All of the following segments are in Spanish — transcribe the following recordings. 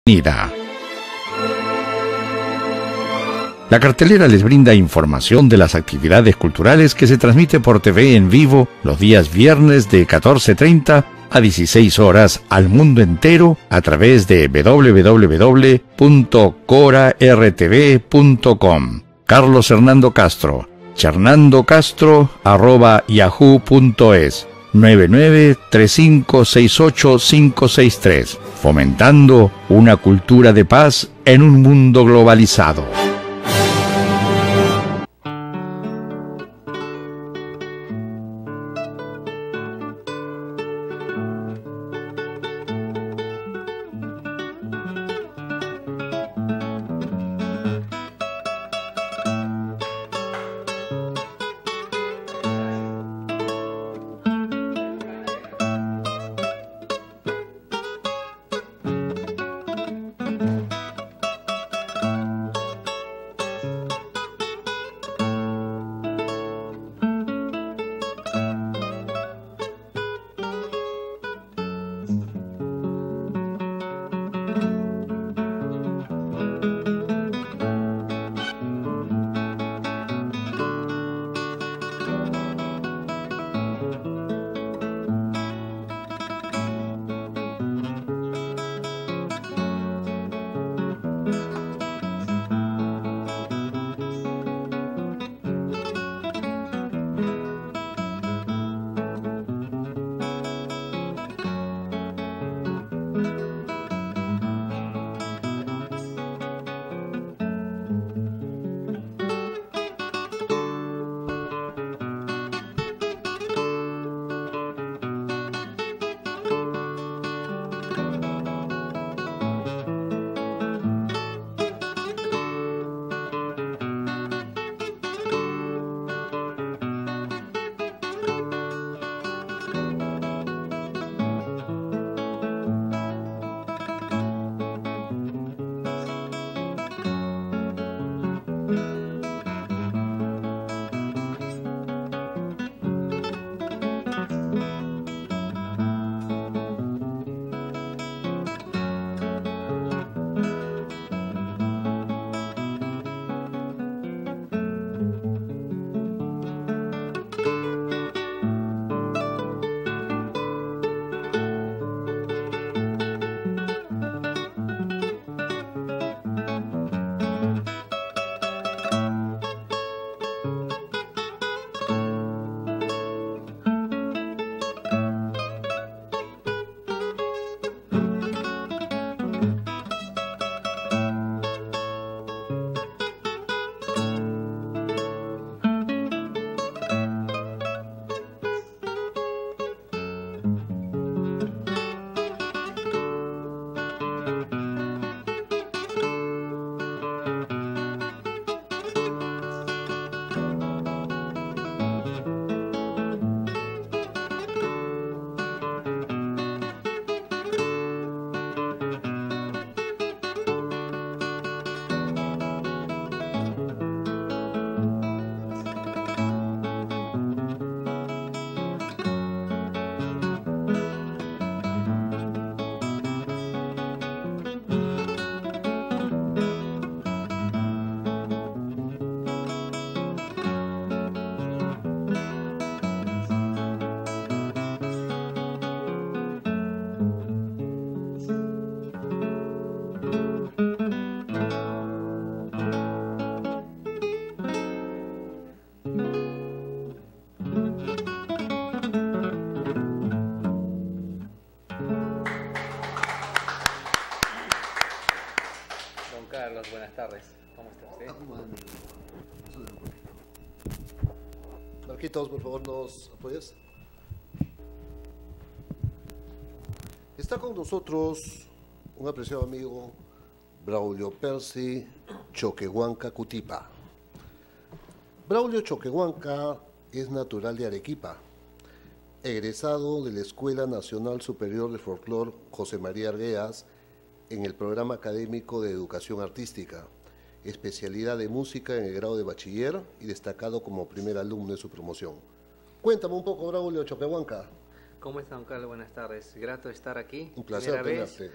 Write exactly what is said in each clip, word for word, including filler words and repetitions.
Unida. La cartelera les brinda información de las actividades culturales que se transmite por T V en vivo los días viernes de catorce treinta a dieciséis horas al mundo entero a través de doble u doble u doble u punto cora r t v punto com. Carlos Hernando Castro, chernandocastro arroba yahoo punto es, nueve nueve tres cinco seis ocho cinco seis tres, fomentando una cultura de paz en un mundo globalizado. Buenas tardes, ¿cómo está usted? Marquitos, por favor, ¿nos apoyas? Está con nosotros un apreciado amigo, Braulio Percy Choquehuanca Cutipa. Braulio Choquehuanca es natural de Arequipa, egresado de la Escuela Nacional Superior de Folclore José María Arguedas en el programa académico de Educación Artística, especialidad de música en el grado de bachiller y destacado como primer alumno en su promoción. Cuéntame un poco, Braulio Choquehuanca. ¿Cómo está, don Carlos? Buenas tardes. Grato estar aquí. Un placer primera vez. tenerte.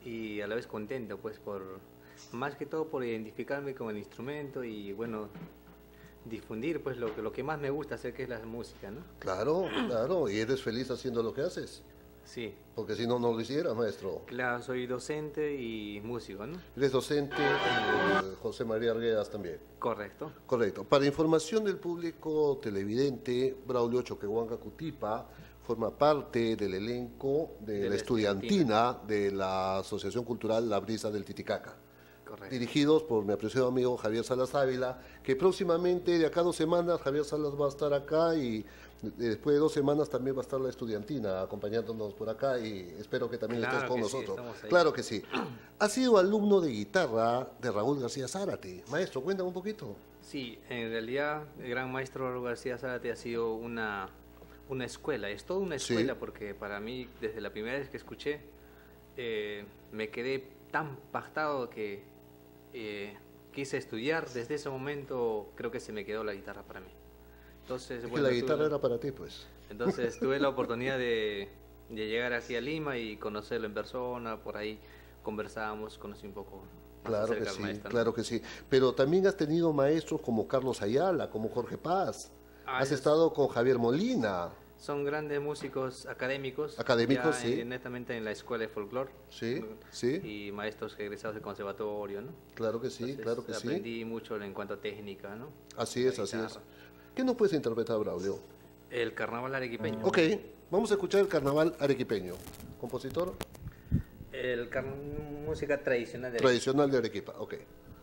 y a la vez contento, pues, por más que todo por identificarme con el instrumento y, bueno, difundir, pues, lo, lo que más me gusta hacer, que es la música, ¿no? Claro, claro, y eres feliz haciendo lo que haces, Sí, porque si no, no lo hicieras, maestro. claro, soy docente y músico, ¿no? Eres docente, eh, José María Arguedas también. Correcto. Correcto. Para información del público televidente, Braulio Choquehuanca Cutipa forma parte del elenco de, De la la estudiantina de la Asociación Cultural La Brisa del Titicaca, Correcto. dirigidos por mi apreciado amigo Javier Salas Ávila, que próximamente, de acá a dos semanas, Javier Salas va a estar acá y después de dos semanas también va a estar la estudiantina acompañándonos por acá y espero que también Claro estés con que sí, nosotros. estamos ahí. Claro que sí. Ha sido alumno de guitarra de Raúl García Zárate. Maestro, cuéntame un poquito. Sí, en realidad el gran maestro Raúl García Zárate ha sido una, una escuela, es toda una Sí. escuela porque para mí, desde la primera vez que escuché, eh, me quedé tan pactado que eh, quise estudiar. Desde ese momento creo que se me quedó la guitarra para mí. Entonces, Es que bueno, la tuve- guitarra era para ti, pues. entonces tuve la oportunidad de, de llegar aquí a Lima y conocerlo en persona, por ahí conversábamos, conocí un poco más Claro acerca que del sí, maestro, ¿no? claro que sí. Pero también has tenido maestros como Carlos Ayala, como Jorge Paz. Ah, Has esos- estado con Javier Molina. Son grandes músicos académicos. Académicos, ya sí. en- netamente en la escuela de folclore. Sí, sí. Y maestros egresados del conservatorio, ¿no? Claro que sí, Entonces, claro que sí. aprendí mucho en cuanto a técnica, ¿no? Así La es, así es. guitarra. ¿Qué nos puedes interpretar, Braulio? El carnaval arequipeño. Ok, vamos a escuchar el carnaval arequipeño. Compositor El car- música tradicional de tradicional de Arequipa. Ok.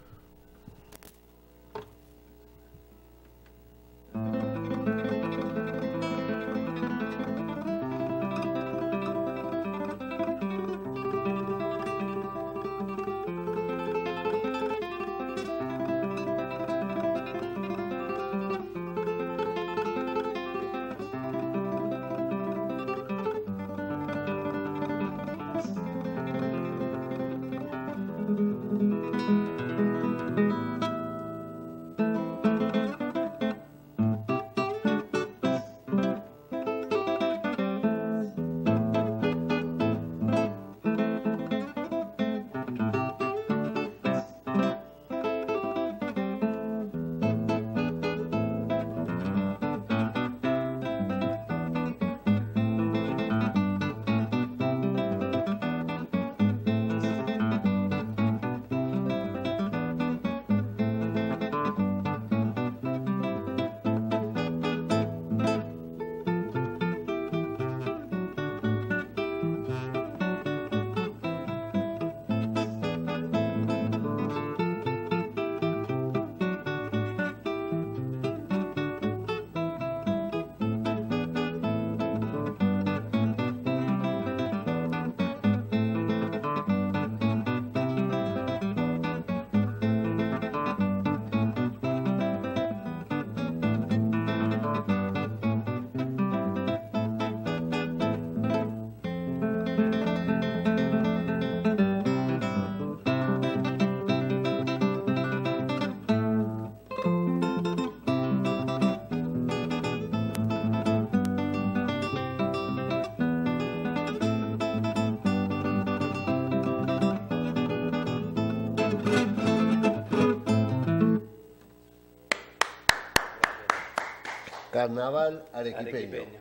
Carnaval arequipeño. arequipeño.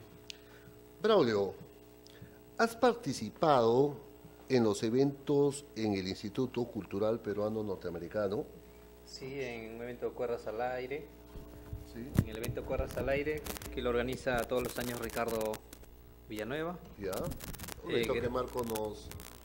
Braulio, ¿has participado en los eventos en el Instituto Cultural Peruano Norteamericano? Sí, en un evento de Cuerdas al Aire. Sí. En el evento Cuerdas al Aire, que lo organiza todos los años Ricardo Villanueva. Ya. Un Eh, evento que- que Marco nos...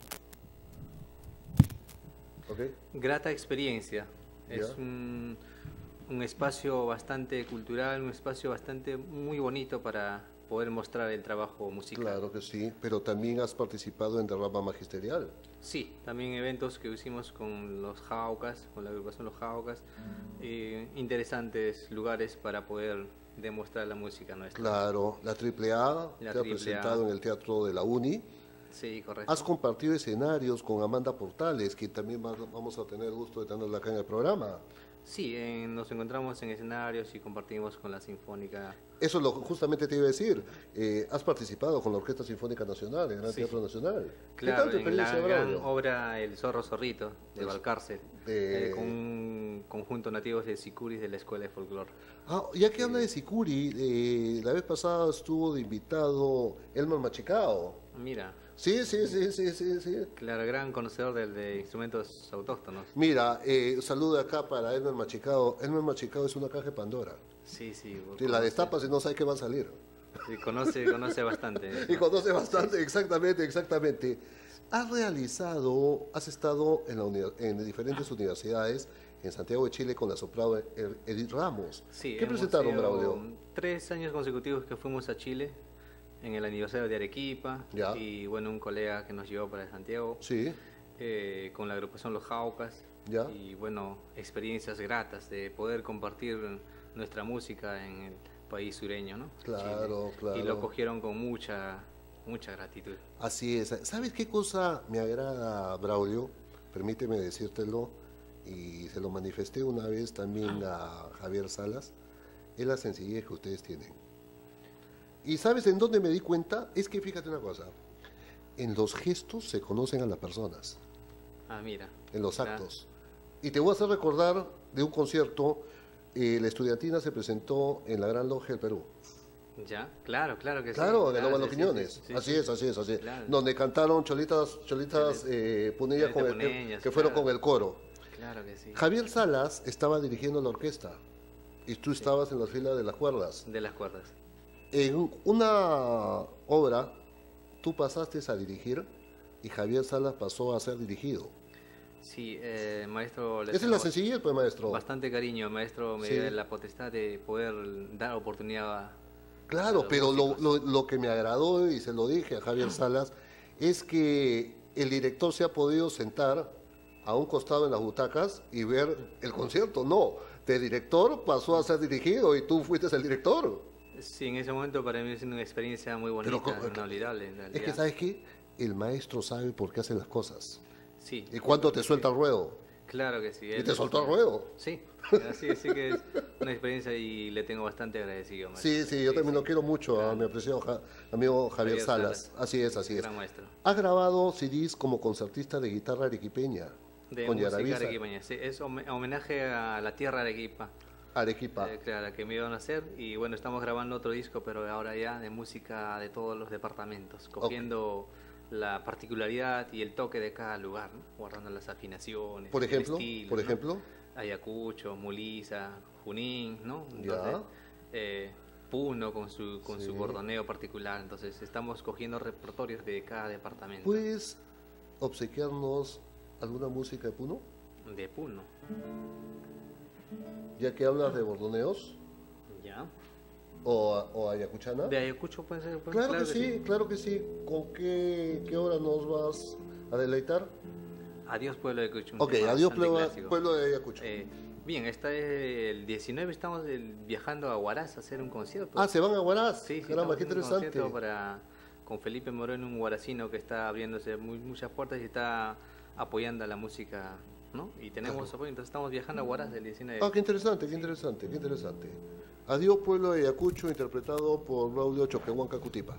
Ok. Grata experiencia. Es Ya. un, un espacio bastante cultural, un espacio bastante muy bonito para poder mostrar el trabajo musical. Claro que sí, pero también has participado en Derrama Magisterial. Sí, también eventos que hicimos con los Jaucas, con la agrupación Los Jaucas, eh, interesantes lugares para poder demostrar la música nuestra. Claro, la Triple A La te ha Triple A. presentado en el Teatro de la Uni. Sí, correcto. Has compartido escenarios con Amanda Portales, que también va- vamos a tener el gusto de tenerla acá en el programa. Sí, en- nos encontramos en escenarios y compartimos con la Sinfónica. Eso es lo justamente te iba a decir. Eh, has participado con la Orquesta Sinfónica Nacional, el Gran Sí. Teatro Nacional. ¿Qué Claro, tal tu en la experiencia, gran Braulio? obra El Zorro Zorrito de Es- Valcárcel, de- eh, con un conjunto nativos de sicuris de la Escuela de Folclore. Ah, ya que habla de Sicuri, eh, la vez pasada estuvo de invitado Elmer Machicao. Mira, Sí, sí, sí, sí, sí, sí. claro, gran conocedor del- de, instrumentos autóctonos. Mira, eh, saludo acá para Elmer Machicao. Elmer Machicao es una caja de Pandora. Sí, sí. Si la conoce- destapas y no sabes qué va a salir. sí, conoce, conoce bastante. Y conoce bastante, exactamente, exactamente. Has realizado, has estado en, la uni- en diferentes universidades en Santiago de Chile con la soprano Er- Edith Ramos. Sí, ¿Qué hemos presentaron, ido Braulio? Tres años consecutivos que fuimos a Chile en el aniversario de Arequipa. Ya. Y bueno, un colega que nos llevó para Santiago Sí, eh, con la agrupación Los Jaucas. Ya. Y bueno, experiencias gratas de poder compartir nuestra música en el país sureño, ¿no? Claro, Chile. claro. Y lo cogieron con mucha, mucha gratitud. así es. ¿Sabes qué cosa me agrada, Braulio? Permíteme decírtelo, y se lo manifesté una vez también a Javier Salas, es la sencillez que ustedes tienen. ¿Y sabes en dónde me di cuenta? Es que fíjate una cosa, en los gestos se conocen a las personas, Ah, mira. en los Claro. actos. Y te voy a hacer recordar de un concierto, eh, la estudiantina se presentó en la Gran Logia del Perú. Ya, claro, claro que Claro, sí. de claro, Los sí, sí, Quiñones. sí, sí, así sí. es, así es, así es. Claro. Donde cantaron Cholitas, Cholitas eh, Punilla Cholita con el, que, Puneñas, que fueron claro. con el coro. Claro que sí. Javier Salas estaba dirigiendo la orquesta y tú estabas en la fila de las cuerdas. De las cuerdas. En una obra tú pasaste a dirigir y Javier Salas pasó a ser dirigido. Sí, eh, maestro. le Esa es tengo la sencillez, pues, maestro. Bastante cariño, maestro. Me Sí. dio la potestad de poder dar oportunidad a. Claro, los pero lo, músicos. lo- lo que me agradó, y se lo dije a Javier Salas, es que el director se ha podido sentar a un costado en las butacas y ver el concierto. No, de director pasó a ser dirigido y tú fuiste el director. Sí, en ese momento para mí es una experiencia muy bonita, Pero co- inolvidable. En Es realidad. que, ¿sabes qué? El maestro sabe por qué hace las cosas. Sí, ¿Y cuánto te suelta el ruedo? claro que sí. Y él te es- soltó el ruedo. Sí, así, así que es una experiencia y le tengo bastante agradecido. maestro. Sí, sí, yo también lo sí. quiero mucho a mi apreciado ja- amigo Javier, Javier Salas. Salas. Así es, así es. Gran maestro. Has grabado C Ds como concertista de guitarra arequipeña De con música Yaravisa, arequipeña. Sí, es home- homenaje a la tierra arequipa. Arequipa. Eh, claro, que me iban a hacer y bueno, estamos grabando otro disco, pero ahora ya de música de todos los departamentos, cogiendo la particularidad y el toque de cada lugar, ¿no? Guardando las afinaciones, Por el ejemplo, estilo, por ¿no? ejemplo. Ayacucho, Mulisa, Junín, ¿no? Ya. eh, Puno con su con Sí. su bordoneo particular, entonces estamos cogiendo repertorios de cada departamento. ¿Puedes obsequiarnos alguna música de Puno? De Puno, Ya que hablas de bordoneos ¿ya? o, o ayacuchana. De Ayacucho puede ser. pues, Claro, que, sí, claro que sí. ¿Con qué, qué hora nos vas a deleitar? Adiós Pueblo de Ayacucho. un Ok, tema adiós bastante pueblo, clásico. pueblo de Ayacucho. Eh, bien, está el diecinueve, estamos el- viajando a Huaraz a hacer un concierto. Ah, se van a Huaraz. sí, sí, Caramba, estamos qué haciendo un interesante. concierto para, con Felipe Moreno, un huaracino que está abriéndose muy- muchas puertas y está apoyando a la música, ¿no? Y tenemos apoyo, entonces estamos viajando a Huaraz el diecinueve. Ah, qué interesante, qué interesante, qué interesante. Adiós pueblo de Ayacucho, interpretado por Braulio Choquehuanca Cutipa.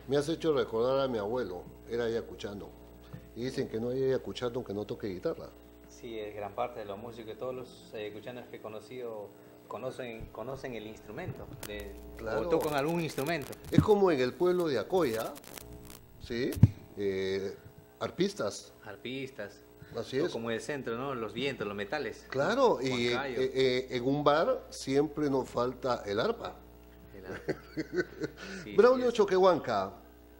Me has hecho recordar a mi abuelo, era ayacuchano. Y dicen que no hay ayacuchano aunque no toque guitarra. Sí, es gran parte de los músicos, todos los ayacuchanos que he conocido conocen, conocen el instrumento, de, Claro. o tocan algún instrumento. Es como en el pueblo de Acoya, ¿sí? Eh, arpistas, Arpistas, así o es. como el centro, ¿no? Los vientos, los metales. Claro, y eh, Huancayo, eh, en un bar siempre nos falta el arpa. el arpa. Sí, Braulio sí, es- Choquehuanca,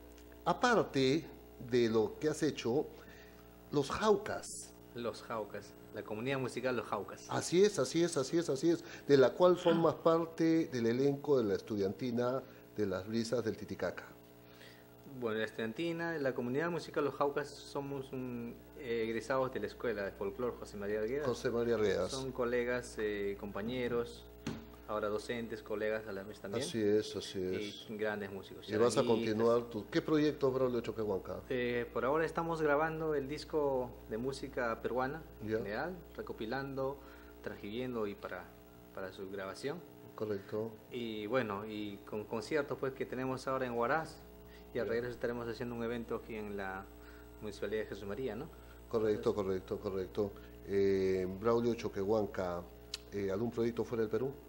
aparte de lo que has hecho, los Jaucas. Los Jaucas, la comunidad musical Los Jaucas. Así es, así es, así es, así es, de la cual formas parte del elenco de la estudiantina de las brisas del Titicaca. Bueno, la estudiantina, la comunidad musical Los Jaucas somos un, eh, egresados de la escuela de folclore José María Arguedas. José María Reas. Son colegas, eh, compañeros, ahora docentes, colegas a la vez también. Así es, así es. Y grandes músicos. Y vas a charanguistas. continuar tu... ¿Qué proyecto, Braulio Choquehuanca? Eh, por ahora estamos grabando el disco de música peruana en Ya. general, recopilando, transcribiendo y para, para su grabación. Correcto. Y bueno, y con conciertos pues que tenemos ahora en Huaraz, y al regreso estaremos haciendo un evento aquí en la Municipalidad de Jesús María, ¿no? Correcto, correcto, correcto. Eh, Braulio Choquehuanca, eh, ¿algún proyecto fuera del Perú?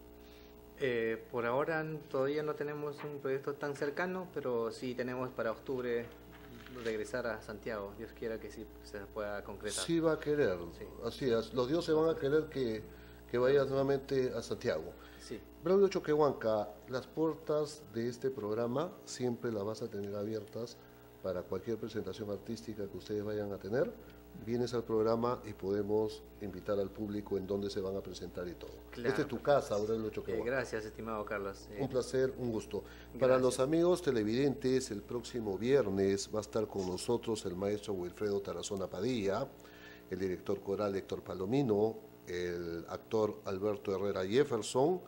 Eh, por ahora n- todavía no tenemos un proyecto tan cercano, pero sí tenemos para octubre regresar a Santiago. Dios quiera que sí se pueda concretar. Sí va a querer, Sí. así es. Los dioses van a querer que, que vayas nuevamente a Santiago. Sí. Braulio Choquehuanca, las puertas de este programa siempre las vas a tener abiertas para cualquier presentación artística que ustedes vayan a tener. Vienes al programa y podemos invitar al público en dónde se van a presentar y todo. Claro, Esta es tu perfecto. casa, Braulio Eh, Choquehuanca. gracias, estimado Carlos. Eh, Un placer, un gusto. Para Gracias. los amigos televidentes, el próximo viernes va a estar con nosotros el maestro Wilfredo Tarazona Padilla, el director coral Héctor Palomino, el actor Alberto Herrera Jefferson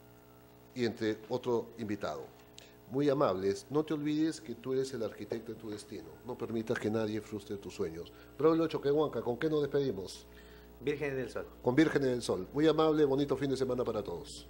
y entre otro invitado. Muy amables, no te olvides que tú eres el arquitecto de tu destino. No permitas que nadie frustre tus sueños. Braulio Choquehuanca, ¿con qué nos despedimos? Vírgenes del Sol. Con Vírgenes del Sol. Muy amable, bonito fin de semana para todos.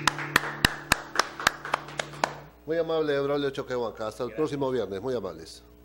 Muy amable, Braulio Choquehuanca. Hasta el próximo viernes. Muy amables.